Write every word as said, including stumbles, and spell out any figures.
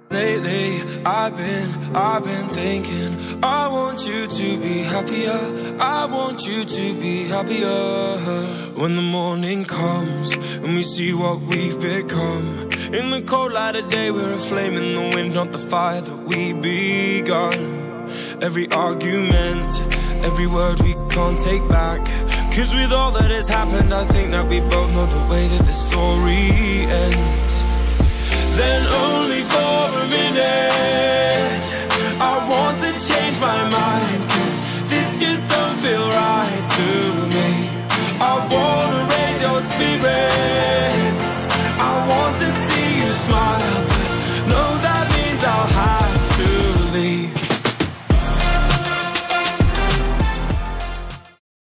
Lately, I've been, I've been thinking, I want you to be happier, I want you to be happier. When the morning comes, and we see what we've become, in the cold light of day, we're a flame in the wind, not the fire that we begun. Every argument, every word we can't take back, 'cause with all that has happened, I think that we both know the way that the story ends. Then only for a minute, I want to change my mind, 'cause